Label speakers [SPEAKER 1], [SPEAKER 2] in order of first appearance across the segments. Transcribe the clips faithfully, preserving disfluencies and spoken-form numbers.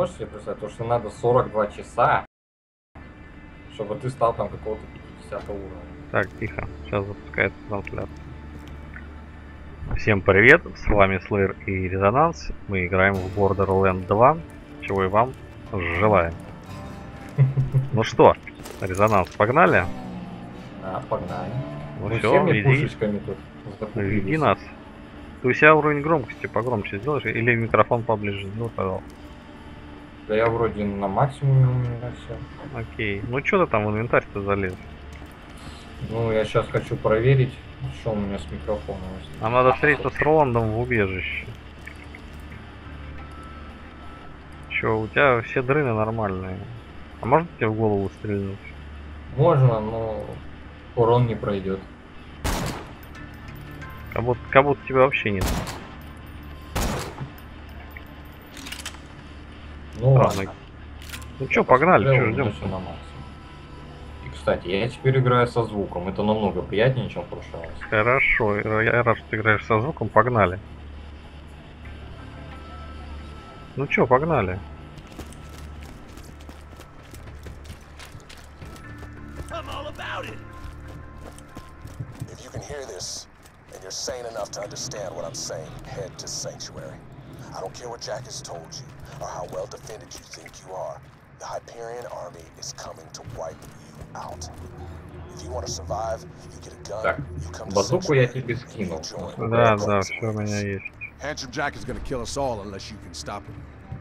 [SPEAKER 1] можешь себе представить, то, что надо сорок два часа, чтобы ты стал там какого-то пятидесятого уровня.
[SPEAKER 2] Так, тихо, сейчас запускается трансляция. Всем привет, с вами Slayer и Резонанс. Мы играем в Borderlands два, чего и вам желаем. Ну что, Резонанс, погнали?
[SPEAKER 1] А, погнали.
[SPEAKER 2] Ну
[SPEAKER 1] Мы
[SPEAKER 2] все,
[SPEAKER 1] всеми
[SPEAKER 2] веди,
[SPEAKER 1] пушечками тут закупились.
[SPEAKER 2] веди нас. Ты у себя уровень громкости погромче сделаешь или микрофон поближе сделай, пожалуйста.
[SPEAKER 1] Да я вроде на максимуме у меня все.
[SPEAKER 2] Окей, ну что ты там в инвентарь-то залез?
[SPEAKER 1] Ну, я сейчас хочу проверить, что у меня с микрофоном.
[SPEAKER 2] Нам надо встретиться с Роландом в убежище. Чё, у тебя все дрыны нормальные. А можно тебе в голову стрельнуть?
[SPEAKER 1] Можно, но урон не пройдет.
[SPEAKER 2] Как будто, как будто тебя вообще нет.
[SPEAKER 1] Ну
[SPEAKER 2] Странно.
[SPEAKER 1] ладно.
[SPEAKER 2] Ну чё, погнали, чё ждем?
[SPEAKER 1] На максимум. И кстати, я теперь играю со звуком. Это намного приятнее, чем в прошлый раз.
[SPEAKER 2] Хорошо, я рад, что ты играешь со звуком, погнали. Ну чё, погнали.
[SPEAKER 3] If you can hear this, and you're sane enough to understand what I'm saying, head to Sanctuary. I don't care what Jack has told you, or how well defended you think you are. The Hyperion army is coming to wipe you out. If you want to survive, you get a gun,
[SPEAKER 1] Так,
[SPEAKER 3] you come to
[SPEAKER 1] базуку я
[SPEAKER 3] Sanctuary,
[SPEAKER 1] тебе скинул.
[SPEAKER 2] Да, да, все у меня есть.
[SPEAKER 4] Handsome Jack is gonna kill us all unless you can stop him.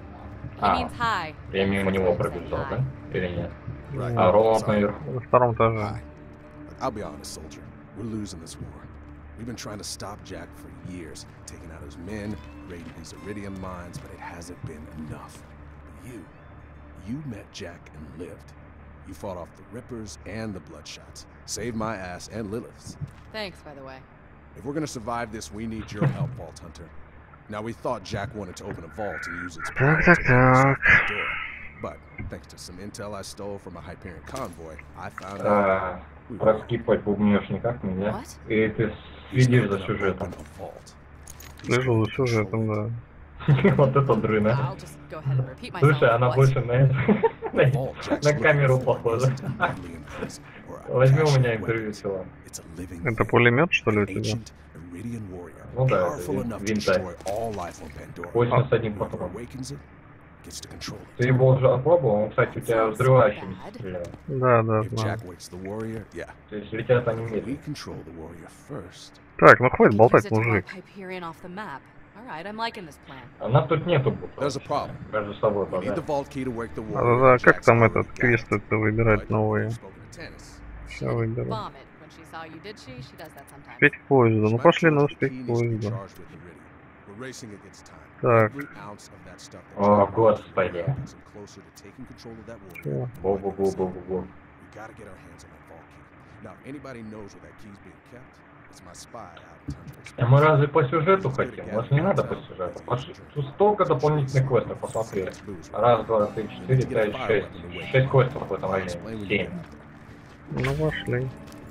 [SPEAKER 1] А, я мимо него пробежал, да? Или нет?
[SPEAKER 4] Right.
[SPEAKER 1] А Роланд
[SPEAKER 4] Sorry.
[SPEAKER 1] наверху.
[SPEAKER 2] На втором этаже.
[SPEAKER 4] Hi. I'll be honest, soldier. We're losing this war. We've been trying to stop Jack for years, taking out his men, raiding his iridium mines, but it hasn't been enough. But you, you met Jack and lived. You fought off the Rippers and the Bloodshots, saved my ass and Lilith's.
[SPEAKER 5] Thanks, by the way.
[SPEAKER 4] If we're gonna survive this, we need your help, Vault Hunter. Now, we thought Jack wanted to open a vault and use its power to
[SPEAKER 2] Так,
[SPEAKER 4] open us
[SPEAKER 2] так.
[SPEAKER 4] up that door. But thanks to some intel I stole from a Hyperion convoy, I found out
[SPEAKER 1] А,
[SPEAKER 4] we were
[SPEAKER 1] проскипать бубнешь никак нельзя.
[SPEAKER 5] What?
[SPEAKER 1] И ты
[SPEAKER 4] He's
[SPEAKER 1] следишь
[SPEAKER 4] not
[SPEAKER 1] за
[SPEAKER 4] gonna
[SPEAKER 1] сюжетом.
[SPEAKER 4] open a vault. He's
[SPEAKER 2] Слежу
[SPEAKER 4] gonna
[SPEAKER 2] за сюжетом,
[SPEAKER 4] control
[SPEAKER 2] да.
[SPEAKER 1] Вот это дрына.
[SPEAKER 5] I'll just go ahead and repeat myself.
[SPEAKER 1] Слушай, она
[SPEAKER 5] What?
[SPEAKER 1] больше на это-
[SPEAKER 4] it. The vault Jack's
[SPEAKER 1] на
[SPEAKER 4] looking
[SPEAKER 1] камеру
[SPEAKER 4] for
[SPEAKER 1] похожа.
[SPEAKER 4] isn't deadly in place or a
[SPEAKER 1] Возьми у
[SPEAKER 4] cache
[SPEAKER 1] меня
[SPEAKER 4] of
[SPEAKER 1] интервью
[SPEAKER 4] weapons.
[SPEAKER 1] села.
[SPEAKER 4] It's a living
[SPEAKER 2] Это
[SPEAKER 4] thing.
[SPEAKER 2] пулемет, что ли, у
[SPEAKER 4] An
[SPEAKER 2] тебя?
[SPEAKER 4] ancient Iridian warrior,
[SPEAKER 1] Ну да, это
[SPEAKER 4] powerful
[SPEAKER 1] вин-
[SPEAKER 4] enough to
[SPEAKER 1] винтарь.
[SPEAKER 4] destroy all life on Pandora.
[SPEAKER 1] Восемь с одним
[SPEAKER 4] Whoever
[SPEAKER 1] патроном.
[SPEAKER 4] awakens it gets to control it.
[SPEAKER 1] Ты его уже опробовал? Он, кстати, у тебя взрывающим стреляет.
[SPEAKER 2] Да, да,
[SPEAKER 4] If
[SPEAKER 2] знаю.
[SPEAKER 4] Jack wakes the warrior, yeah.
[SPEAKER 1] То есть летят они
[SPEAKER 4] We
[SPEAKER 1] медленно.
[SPEAKER 4] control the warrior first.
[SPEAKER 2] Так, ну хватит
[SPEAKER 5] Use
[SPEAKER 2] болтать,
[SPEAKER 5] it to
[SPEAKER 2] мужик.
[SPEAKER 5] wipe Hyperion off the map. All right, I'm liking this plan.
[SPEAKER 1] А нас тут нету бутов.
[SPEAKER 4] There's a problem.
[SPEAKER 1] Между собой
[SPEAKER 4] We need the
[SPEAKER 1] пожалуйста.
[SPEAKER 4] vault key to work the
[SPEAKER 2] А,
[SPEAKER 4] warrior.
[SPEAKER 2] да, как
[SPEAKER 4] Jack's
[SPEAKER 2] там
[SPEAKER 4] already
[SPEAKER 2] этот
[SPEAKER 4] got it.
[SPEAKER 2] квест это выбирать
[SPEAKER 4] But
[SPEAKER 2] новые?
[SPEAKER 4] you've spoken to Tennis.
[SPEAKER 2] Сейчас выберу.
[SPEAKER 5] Vomit when she saw you, did she? She does that sometimes.
[SPEAKER 2] Успеть к поезду.
[SPEAKER 4] She
[SPEAKER 2] Ну
[SPEAKER 4] might
[SPEAKER 2] пошли
[SPEAKER 4] have
[SPEAKER 2] на
[SPEAKER 4] told you the
[SPEAKER 2] успеть
[SPEAKER 4] key
[SPEAKER 2] к
[SPEAKER 4] needs to be
[SPEAKER 2] поезду.
[SPEAKER 4] charged with Iridium. We're racing against time.
[SPEAKER 2] Так.
[SPEAKER 4] Every ounce of that stuff that
[SPEAKER 1] О,
[SPEAKER 4] Jack
[SPEAKER 1] господи.
[SPEAKER 4] puts him closer to taking control of that warrior.
[SPEAKER 2] Чё?
[SPEAKER 1] Бу-бу-бу-бу-бу.
[SPEAKER 4] We gotta get our hands on that vault key. Now, if anybody knows where that key's being kept, it's my spy out in Hunter's
[SPEAKER 1] А мы разве по сюжету хотим? Может, не надо по сюжету? Пошли. Тут столько дополнительных квестов, посмотри. Раз, два, три, четыре, пять, шесть. Шесть квестов в этом варианте. Семь.
[SPEAKER 2] Ну пошли.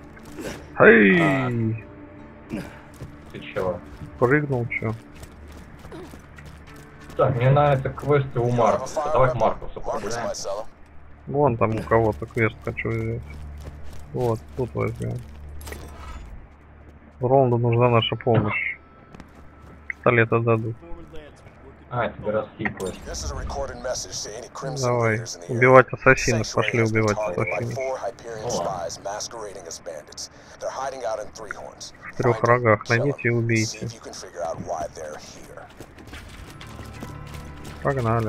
[SPEAKER 2] Эй!
[SPEAKER 1] Ты чего?
[SPEAKER 2] Прыгнул, чё?
[SPEAKER 1] Так, мне нравятся квесты у
[SPEAKER 3] You have a
[SPEAKER 1] Маркуса.
[SPEAKER 3] fire
[SPEAKER 1] Давай к
[SPEAKER 3] weapon?
[SPEAKER 1] Маркусу
[SPEAKER 3] Marcus
[SPEAKER 1] погуляем.
[SPEAKER 3] might sell 'em.
[SPEAKER 2] Вон там у кого-то квест хочу взять. Вот, тут возьмем. Роланду нужна наша помощь. Пистолета дадут.
[SPEAKER 1] А, тебе раскид квест.
[SPEAKER 3] This is a recorded message to any Crimson
[SPEAKER 2] Давай.
[SPEAKER 3] leaders in the area.
[SPEAKER 2] Убивать ассасинов.
[SPEAKER 3] Sanctuary
[SPEAKER 2] Пошли
[SPEAKER 3] has been
[SPEAKER 2] убивать
[SPEAKER 3] targeted by
[SPEAKER 2] ассасинов.
[SPEAKER 3] four Hyperion
[SPEAKER 1] Oh.
[SPEAKER 3] spies masquerading as bandits. They're hiding out in Three-Horns.
[SPEAKER 2] В трех
[SPEAKER 3] Find them,
[SPEAKER 2] рогах.
[SPEAKER 3] kill
[SPEAKER 2] Найдите и
[SPEAKER 3] them, see
[SPEAKER 2] убейте.
[SPEAKER 3] if you can figure out why they're here.
[SPEAKER 2] Погнали.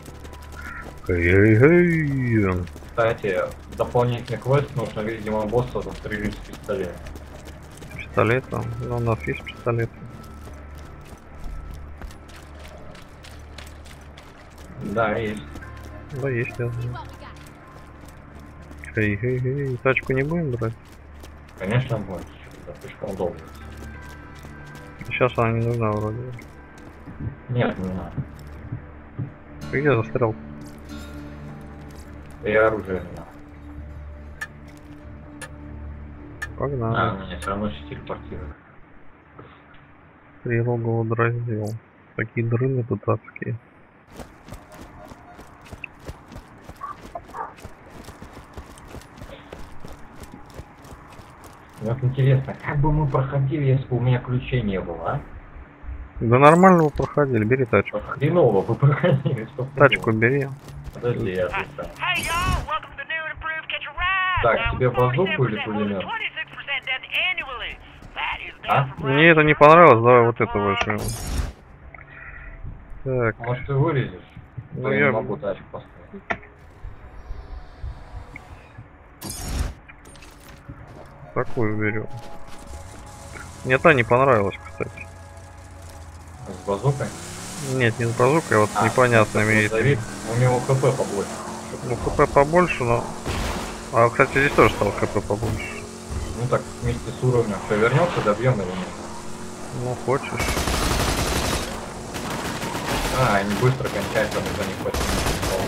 [SPEAKER 2] Эй-эй-эй.
[SPEAKER 1] Кстати, дополнительный квест нужно, видимо, босса застрелить с пистолета.
[SPEAKER 2] Пистолетом. Ну, у нас есть пистолет.
[SPEAKER 1] Да, есть.
[SPEAKER 2] Да, есть, я знаю. Эй-эй-эй. Тачку не будем брать?
[SPEAKER 1] Конечно, будет. Это слишком удобно.
[SPEAKER 2] Сейчас она не нужна вроде.
[SPEAKER 1] Нет, не надо.
[SPEAKER 2] Ты где застрял?
[SPEAKER 1] И оружие не надо.
[SPEAKER 2] Погнали.
[SPEAKER 1] А, меня все равно сейчас телепортирует.
[SPEAKER 2] Трилогу раздел. Такие дрыны тут адские.
[SPEAKER 1] Мне вот интересно, как бы мы проходили, если бы у меня ключей не было, а?
[SPEAKER 2] Да нормально вы проходили, бери тачку.
[SPEAKER 1] Вот хреново бы проходили, что
[SPEAKER 2] Тачку бери.
[SPEAKER 1] Подожди, я отвечаю. Так, тебе базуку или пулемет? А?
[SPEAKER 2] Мне это не понравилось, давай вот это возьмем. Так,
[SPEAKER 1] Может ты вылезешь?
[SPEAKER 2] Ну,
[SPEAKER 1] я
[SPEAKER 2] я-
[SPEAKER 1] не могу тачку поставить.
[SPEAKER 2] такую берем. Мне та не понравилась, кстати.
[SPEAKER 1] С базукой?
[SPEAKER 2] Нет, не с базукой, а вот
[SPEAKER 1] А,
[SPEAKER 2] непонятными
[SPEAKER 1] такой
[SPEAKER 2] этими.
[SPEAKER 1] Давид, у него хп побольше.
[SPEAKER 2] Ну, ХП побольше, но... А, кстати, здесь тоже стал ХП побольше.
[SPEAKER 1] Ну так, вместе с уровнем. Что, вернется, добьем или нет?
[SPEAKER 2] Ну, хочешь.
[SPEAKER 1] А, они быстро кончаются, мы за них почти не попал.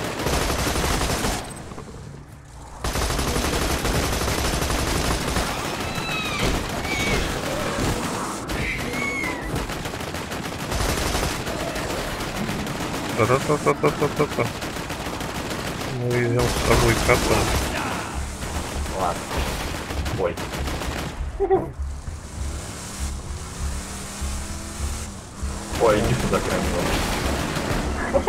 [SPEAKER 2] Та-та-та-та-та-та-та. Мы везем с собой кота.
[SPEAKER 1] Ладно. Ой. Ой, иди сюда, крайне.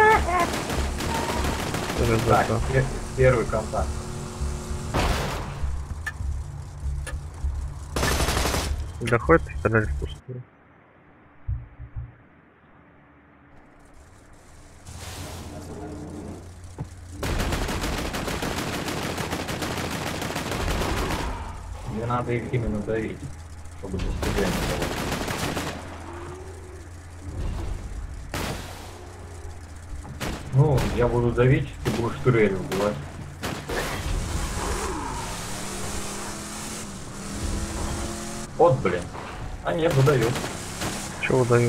[SPEAKER 1] Так,
[SPEAKER 2] Ребята.
[SPEAKER 1] пе- первый контакт.
[SPEAKER 2] Да хоть стрелять впустую.
[SPEAKER 1] Мне надо их именно давить, чтобы достижение было. Ну, я буду давить, ты будешь турель убивать. Вот, блин. А нет, выдают.
[SPEAKER 2] Чего дают?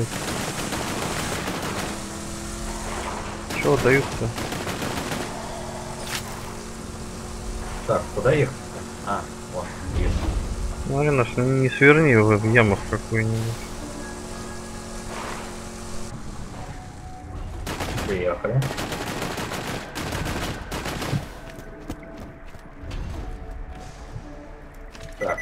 [SPEAKER 2] Чего дают-то?
[SPEAKER 1] Так, куда ехать-то? А, вот, есть.
[SPEAKER 2] Ну, Аринаш, не сверни в яму в какую-нибудь.
[SPEAKER 1] Приехали. Так.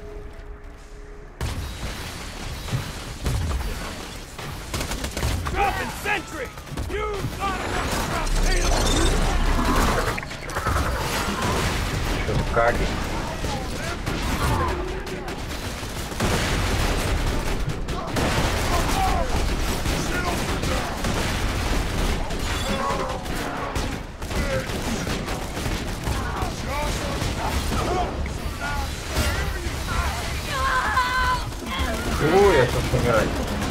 [SPEAKER 1] Что, Каги? Ой, я сейчас умираю.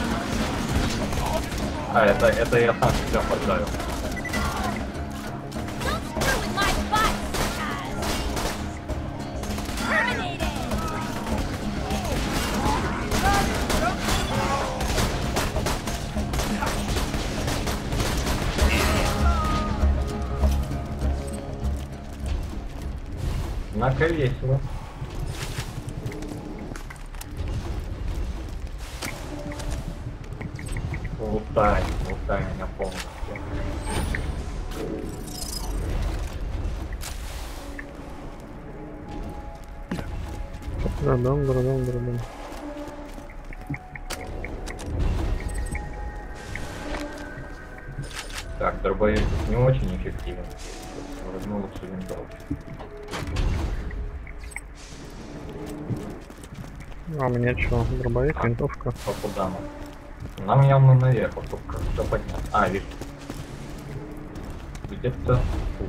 [SPEAKER 1] А, это, это я сам себя подставил. Однако весело. Лутай, лутай меня полностью.
[SPEAKER 2] Драдам, драдам, драдам.
[SPEAKER 1] Так, дробовик тут не очень эффективен. Возьму лучше винтовку.
[SPEAKER 2] А у меня что? Дробовик, винтовка.
[SPEAKER 1] По куда нам? Нам явно наверх, вот тут как-то поднять. А, вижу. Где-то тут.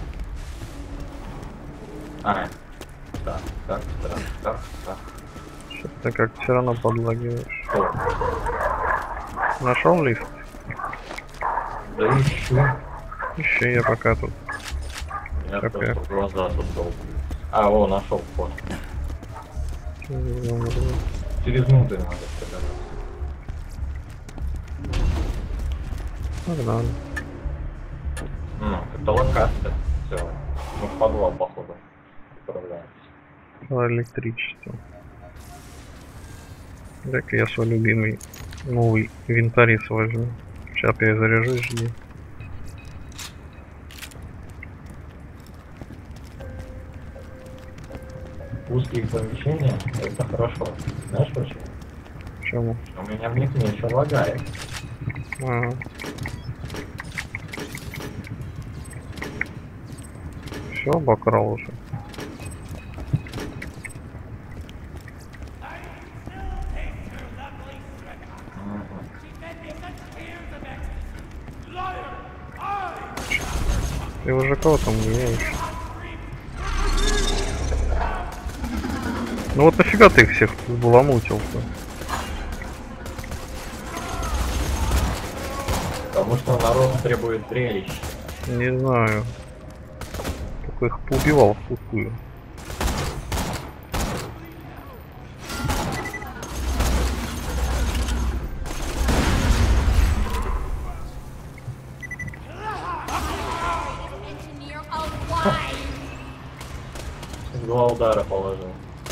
[SPEAKER 1] А, так, так, так, так, так.
[SPEAKER 2] Что-то ты как все равно подлагиваешь.
[SPEAKER 1] Что?
[SPEAKER 2] Нашел лифт?
[SPEAKER 1] Да ищу.
[SPEAKER 2] Еще я пока тут.
[SPEAKER 1] Я
[SPEAKER 2] Так,
[SPEAKER 1] просто
[SPEAKER 2] я-
[SPEAKER 1] в глаза тут долго. А, о, нашел вход. Через внутрь надо сказать.
[SPEAKER 2] Погнали.
[SPEAKER 1] Ну, это локация. Все. Мы в подвал, походу, отправляемся.
[SPEAKER 2] Про электричество. Так я свой любимый новый винтарис возьму. Сейчас перезаряжусь, жди.
[SPEAKER 1] узкие помещения, это хорошо. Знаешь почему?
[SPEAKER 2] Почему?
[SPEAKER 1] У меня в них меньше лагает.
[SPEAKER 2] Ага. Все, обокрал уже. Ты уже кого там меняешь? Ну вот нафига ты их всех баламутил-то?
[SPEAKER 1] Потому что народ требует зрелищ.
[SPEAKER 2] Не знаю. Только их поубивал впустую.
[SPEAKER 1] Два удара положил.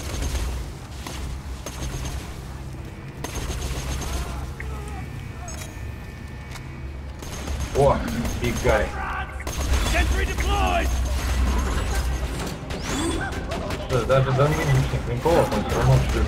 [SPEAKER 1] О, big guy. Что, даже до нынешних линколов он все равно шит.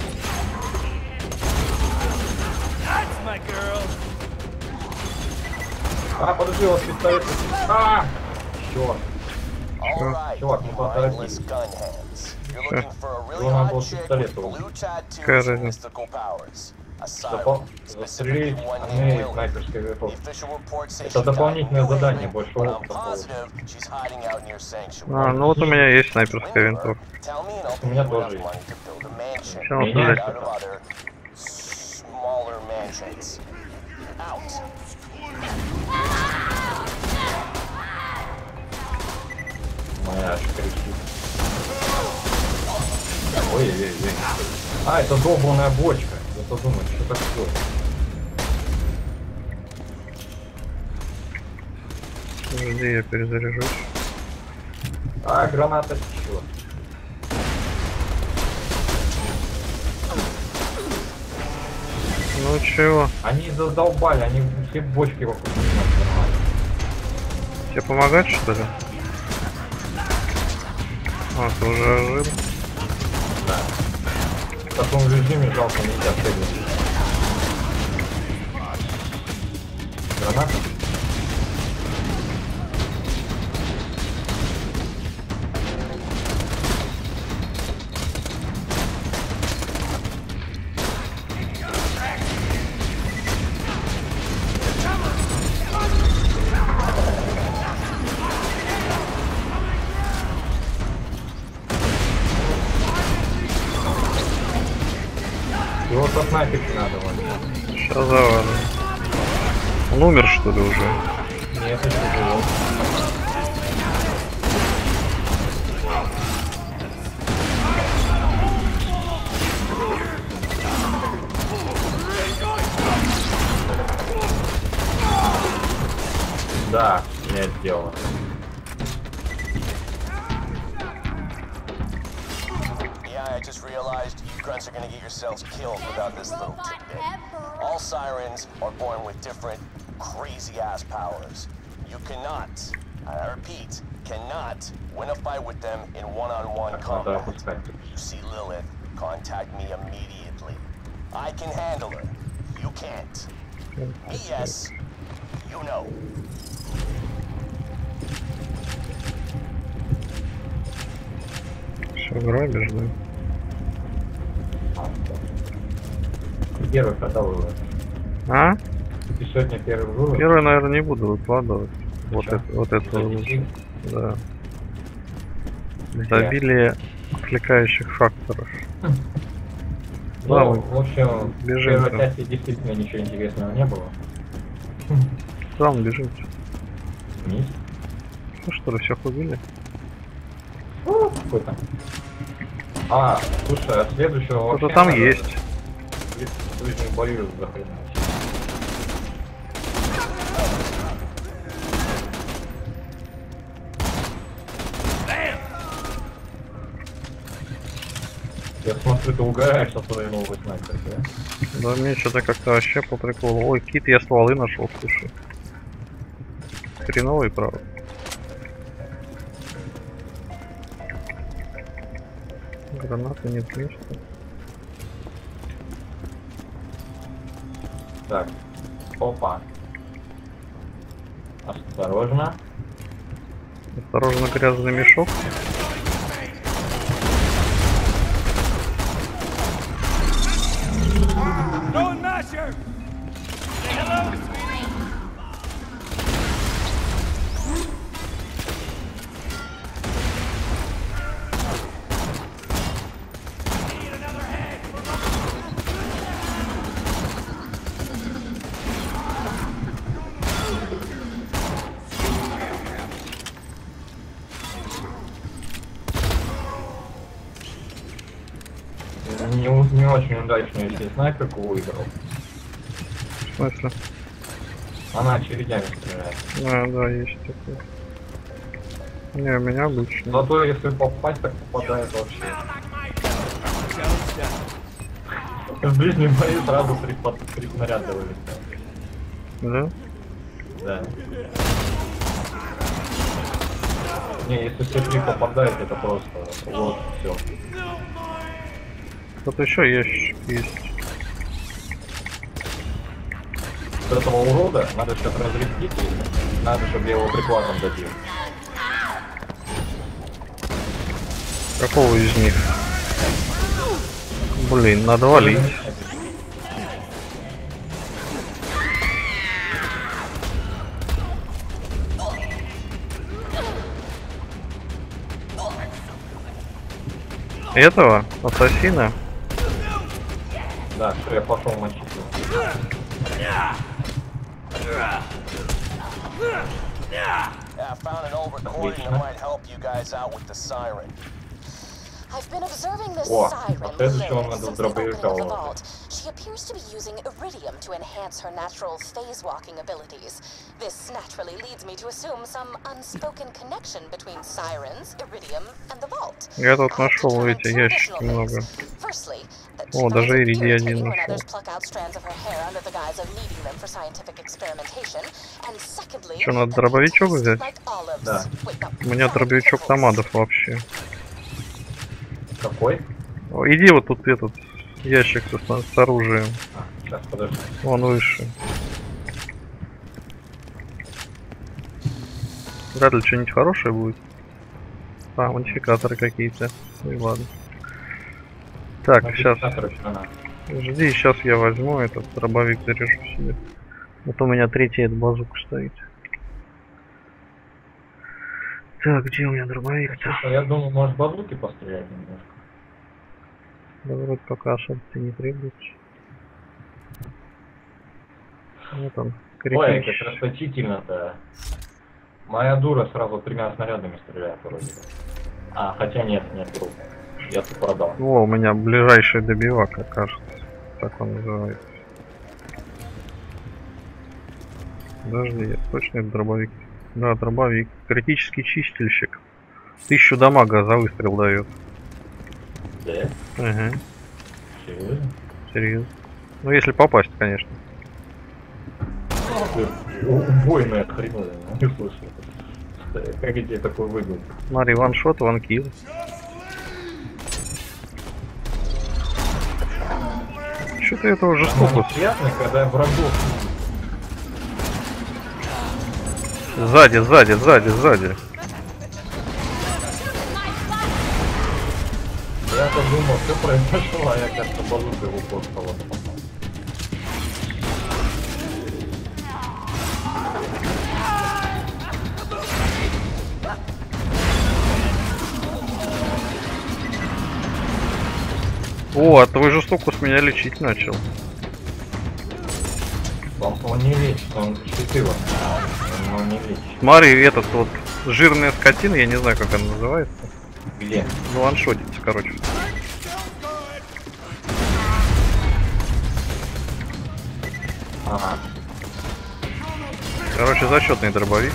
[SPEAKER 1] А, подожди, у вас пистолет. А! Черт.
[SPEAKER 3] All right,
[SPEAKER 1] Чувак, ну
[SPEAKER 3] mindless
[SPEAKER 1] подожди.
[SPEAKER 3] gun hands. You're looking for a really
[SPEAKER 1] Его надо
[SPEAKER 3] hot
[SPEAKER 1] было
[SPEAKER 3] chick
[SPEAKER 1] пистолет
[SPEAKER 3] with
[SPEAKER 1] убить.
[SPEAKER 3] blue tattoos
[SPEAKER 2] Какая
[SPEAKER 3] and
[SPEAKER 2] разница?
[SPEAKER 3] mystical powers. A
[SPEAKER 1] Допол...
[SPEAKER 3] siren, specifically
[SPEAKER 1] Застрелить
[SPEAKER 3] one named
[SPEAKER 1] одной
[SPEAKER 3] Lily.
[SPEAKER 1] снайперской
[SPEAKER 3] The
[SPEAKER 1] винтовкой.
[SPEAKER 3] official reports say
[SPEAKER 1] Это
[SPEAKER 3] she died in
[SPEAKER 1] дополнительное
[SPEAKER 3] New
[SPEAKER 1] задание,
[SPEAKER 3] England,
[SPEAKER 1] больше
[SPEAKER 3] but I'm
[SPEAKER 1] опыта получишь.
[SPEAKER 3] positive she's hiding out near Sanctuary.
[SPEAKER 2] А, ну вот у меня есть снайперская
[SPEAKER 3] Remember,
[SPEAKER 2] винтовка.
[SPEAKER 3] tell me and I'll
[SPEAKER 1] У
[SPEAKER 3] pay
[SPEAKER 1] меня
[SPEAKER 3] you
[SPEAKER 1] тоже
[SPEAKER 3] enough money to build a mansion
[SPEAKER 2] Чё он
[SPEAKER 3] made
[SPEAKER 1] стрелять?
[SPEAKER 3] out of other smaller mansions. Out.
[SPEAKER 1] Моя аж кричит. Ой-ой-ой. А, это долбаная бочка. Я подумал, что такое.
[SPEAKER 2] Подожди, я перезаряжусь.
[SPEAKER 1] А, граната течет.
[SPEAKER 2] Ну чего?
[SPEAKER 1] Они задолбали, они все бочки вокруг меня сломали.
[SPEAKER 2] Тебе помогать, что ли? А, ты уже ожил?
[SPEAKER 1] Да. В таком режиме жалко нельзя стрелять. Граната? Его со снайперки надо валить.
[SPEAKER 2] Сейчас завалим. Он умер, что ли, уже?
[SPEAKER 1] Нет, это живот. Да, я сделал.
[SPEAKER 3] Yeah, I just realized you grunts are gonna get yourselves killed without this little tidbit. All sirens are born with different crazy-ass powers. You cannot, I repeat, cannot win a fight with them in one-on-one
[SPEAKER 1] Надо
[SPEAKER 3] combat.
[SPEAKER 1] опускать.
[SPEAKER 3] You see Lilith, contact me immediately. I can handle her. You can't. Me, yes. You know.
[SPEAKER 2] Все, грабишь, да?
[SPEAKER 1] Первый когда вывод.
[SPEAKER 2] А?
[SPEAKER 1] Ты сегодня первый вывод.
[SPEAKER 2] Первый, наверное, не буду выкладывать. Вот
[SPEAKER 1] Чё?
[SPEAKER 2] это, вот это
[SPEAKER 1] Записи.
[SPEAKER 2] да. Изобилие отвлекающих факторов.
[SPEAKER 1] Ну,
[SPEAKER 2] Да, мы
[SPEAKER 1] в общем, в
[SPEAKER 2] бежим
[SPEAKER 1] первой
[SPEAKER 2] там.
[SPEAKER 1] части действительно ничего интересного не было.
[SPEAKER 2] Куда мы бежите?
[SPEAKER 1] Вниз.
[SPEAKER 2] Ну что ли, всех убили?
[SPEAKER 1] Ну, какой там. А, слушай, а следующего вообще
[SPEAKER 2] Кто-то там
[SPEAKER 1] надо
[SPEAKER 2] есть.
[SPEAKER 1] в ближнем бою захренать. Я смотрю, ты угораешь со своей новой снайперки, да?
[SPEAKER 2] Да мне что-то как-то вообще по приколу. Ой, кит, я стволы нашел, слушай. Хреновый, правда. Гранаты нет места.
[SPEAKER 1] Так. Опа. Осторожно.
[SPEAKER 2] Осторожно, грязный мешок.
[SPEAKER 1] Не, у- не очень удачную здесь снайперку выиграл.
[SPEAKER 2] В смысле?
[SPEAKER 1] Она очередями стреляет.
[SPEAKER 2] А, да, есть такое. Не, у меня обычно.
[SPEAKER 1] Зато если попасть, так попадает вообще. В ближнем бою сразу три, под- три снаряда вылетают.
[SPEAKER 2] Да?
[SPEAKER 1] Да. Не, если все три попадают, это просто вот все.
[SPEAKER 2] Тут еще ящик есть.
[SPEAKER 1] Вот этого урода надо сейчас разрядить, и надо, чтобы я его прикладом добил.
[SPEAKER 2] Какого из них? Блин, надо валить. Этого? Ассасина?
[SPEAKER 1] Да, что я пошел мочить его.
[SPEAKER 3] Yeah, I found an old recording that might help you guys out with the siren.
[SPEAKER 6] I've been observing this
[SPEAKER 1] О,
[SPEAKER 6] siren
[SPEAKER 1] а следующего
[SPEAKER 6] Lilith
[SPEAKER 1] надо
[SPEAKER 6] since the opening
[SPEAKER 1] дробовика
[SPEAKER 6] of the
[SPEAKER 1] уложить.
[SPEAKER 6] vault. She appears to be using iridium to enhance her natural phase-walking abilities. This naturally leads me to assume some unspoken connection between sirens, iridium, and the vault.
[SPEAKER 2] Я тут
[SPEAKER 6] I've
[SPEAKER 2] нашел
[SPEAKER 6] determined
[SPEAKER 2] эти
[SPEAKER 6] two
[SPEAKER 2] ящики
[SPEAKER 6] additional
[SPEAKER 2] много.
[SPEAKER 6] things. Firstly, that
[SPEAKER 2] О,
[SPEAKER 6] she
[SPEAKER 2] даже
[SPEAKER 6] finds it
[SPEAKER 2] иридий один
[SPEAKER 6] irritating when
[SPEAKER 2] нашел.
[SPEAKER 6] others pluck out strands of her hair under the guise of needing them for scientific experimentation. And secondly,
[SPEAKER 2] Что, надо
[SPEAKER 6] that
[SPEAKER 2] дробовичок
[SPEAKER 6] they taste
[SPEAKER 2] взять?
[SPEAKER 6] like olives.
[SPEAKER 1] Да.
[SPEAKER 6] Wait, no,
[SPEAKER 2] У меня
[SPEAKER 6] fried
[SPEAKER 2] дробовичок
[SPEAKER 6] pickles.
[SPEAKER 2] томатов вообще.
[SPEAKER 1] Какой?
[SPEAKER 2] О, иди вот тут этот ящик с, с оружием.
[SPEAKER 1] А, сейчас, подожди.
[SPEAKER 2] Вон выше. Вряд ли что-нибудь хорошее будет. А, модификаторы какие-то. Ну и ладно. Так, сейчас.
[SPEAKER 1] Модификатор еще надо.
[SPEAKER 2] Жди, сейчас я возьму этот дробовик, заряжу себе. Вот у меня третья эта базука стоит. Так, где у меня дробовик-то?
[SPEAKER 1] Слушай, я думаю, может базуки пострелять немножко.
[SPEAKER 2] Да вроде пока ошибки не требуется. Вот он.
[SPEAKER 1] Ой,
[SPEAKER 2] крепыш.
[SPEAKER 1] как расточительно-то. Моя дура сразу тремя снарядами стреляет вроде бы. А, хотя нет, нет, друг. Я тут продал.
[SPEAKER 2] О, у меня ближайший добивак, как кажется. Так он называется. Подожди, точно это дробовик. Да, дробовик. Критический чистильщик. Тысячу дамага за выстрел дает.
[SPEAKER 1] Да?
[SPEAKER 2] Ага,
[SPEAKER 1] Серьезно?
[SPEAKER 2] серьезно. Ну если попасть, конечно.
[SPEAKER 1] Убойная хреновая, не слышал. Как я тебе такой выглядит?
[SPEAKER 2] Смотри, ваншот, ванкил. Что-то это уже
[SPEAKER 1] Самое
[SPEAKER 2] стопус.
[SPEAKER 1] приятное, когда врагов.
[SPEAKER 2] Сзади, сзади, сзади, сзади.
[SPEAKER 1] Я-то думал, все произошло, а я как-то базукой в упор стало.
[SPEAKER 2] О, а твой же стопус меня лечить начал.
[SPEAKER 1] Он, он не лечит, он щиты вам. Он, он не лечит.
[SPEAKER 2] Смотри, этот вот жирная скотина, я не знаю, как она называется.
[SPEAKER 1] Где?
[SPEAKER 2] Ну, ваншотится, короче.
[SPEAKER 1] Ага.
[SPEAKER 2] Короче, зачетный дробовик.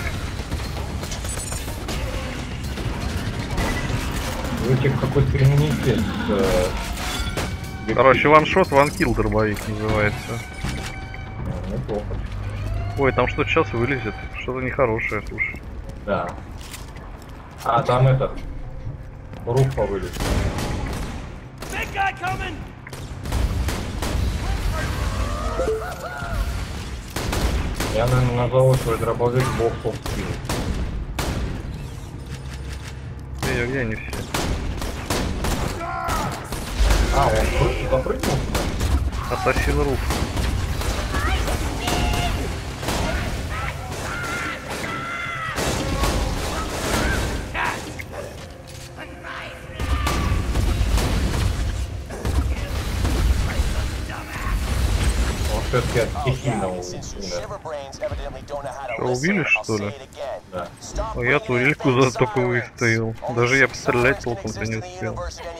[SPEAKER 1] Вы тебе какой-то применитель с... э,
[SPEAKER 2] Короче, ваншот, ванкил дробовик называется.
[SPEAKER 1] Ну, неплохо.
[SPEAKER 2] Ой, там что-то сейчас вылезет. Что-то нехорошее, слушай.
[SPEAKER 1] Да. А, там этот... Руфа вылез. Я, наверное, назову свой дробовик бокс оф скилл.
[SPEAKER 2] Где, где они все?
[SPEAKER 1] А, он просто запрыгнул?
[SPEAKER 2] Ассасин Руф.
[SPEAKER 1] Он все-таки от стихийного умер.
[SPEAKER 2] Что, убили, что ли?
[SPEAKER 1] Да.
[SPEAKER 2] А я турельку за только выстоял. Даже я пострелять толком-то не успел.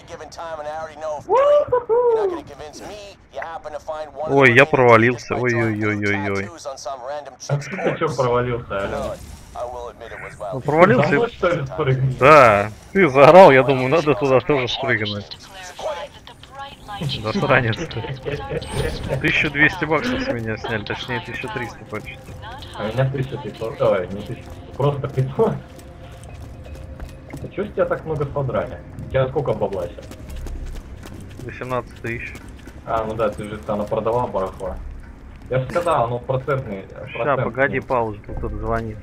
[SPEAKER 2] Ой, я провалился. Ой-ой-ой-ой-ой.
[SPEAKER 1] А ты что провалился, Аля?
[SPEAKER 2] Ну, провалился.
[SPEAKER 1] Домой, что ли, спрыгнул?
[SPEAKER 2] Да. Ты заорал, я думаю, надо туда тоже спрыгнуть. Засранец ты. тысяча двести баксов с меня сняли, точнее тысяча триста почти.
[SPEAKER 1] А меня тысяча пятьсот, ой, не тысяча, просто пятьсот. А чё с тебя так много содрали? У тебя сколько бабла сейчас?
[SPEAKER 2] восемнадцать тысяч.
[SPEAKER 1] А, ну да, ты же там продавал барахла. Я же сказал, оно процентный.
[SPEAKER 2] Ща, погоди, паузу, тут кто-то звонит.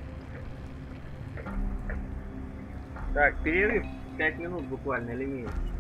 [SPEAKER 2] Так, перерыв пять минут буквально или меньше.